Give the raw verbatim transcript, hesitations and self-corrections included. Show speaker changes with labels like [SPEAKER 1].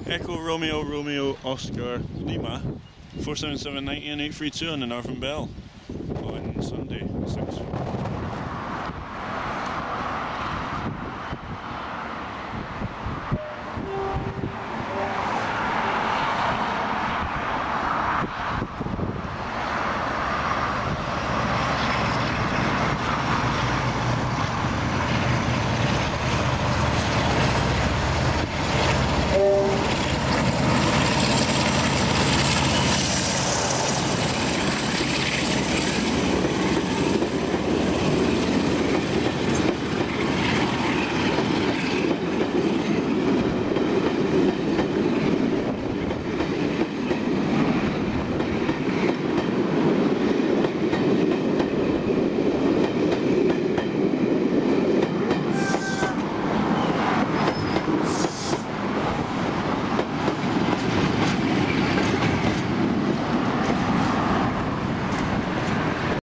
[SPEAKER 1] Echo Romeo Romeo Oscar Lima four seven seven ninety and eight three two on the Northern Belle on Sunday six